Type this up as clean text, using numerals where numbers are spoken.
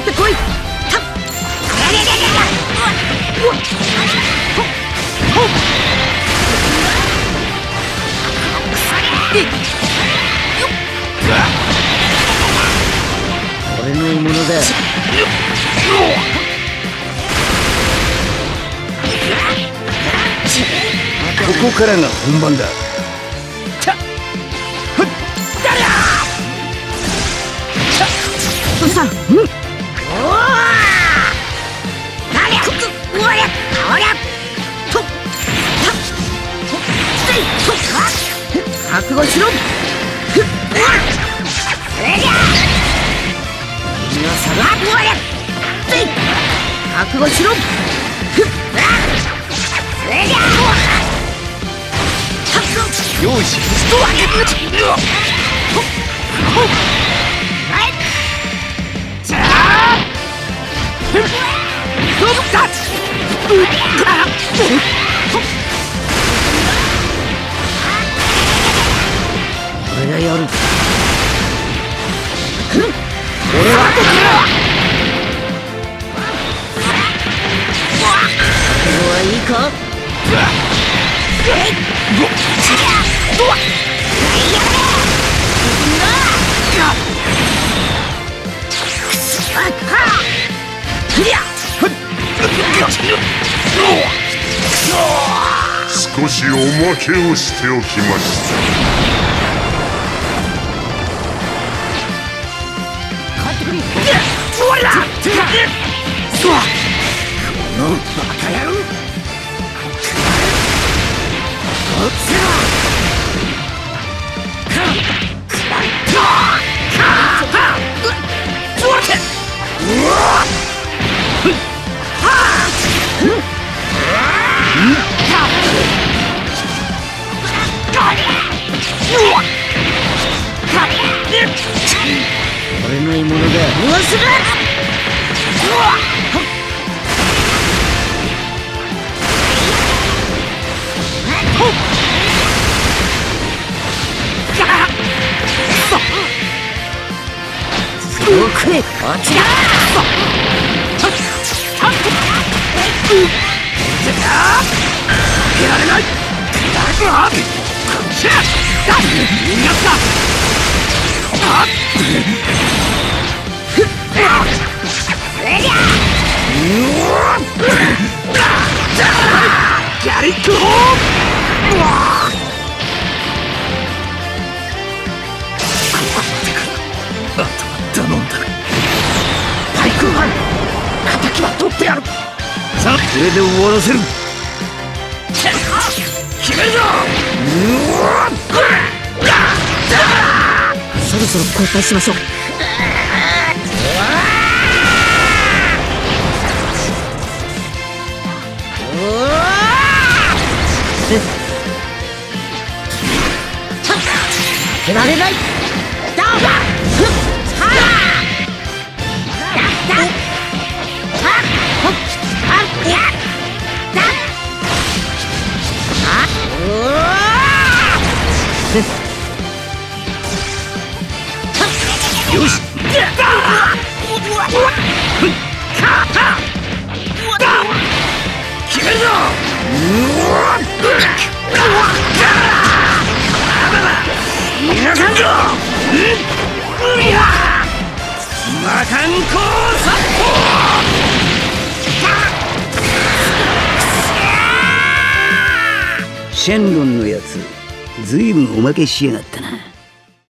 ってこい。俺の獲物だ。ここからが本番だ。どうした？覚悟しろ。君は下が覚悟しろ。用意し俺がやる。俺はいいか。 少しおまけをしておきました。 このバカ野郎。俺の獲物だ。食え。あちら。開けられない。ギャリックホーム。あとは頼んだ。対空班敵は取ってやる。さあこれで終わらせる。決めるぞ。そろそろ交代しましょう。負けられない。よし。決めるぞ。皆さんぞ。魔漢光殺法。シェンロンのやつ、ずいぶんおまけしやがったな。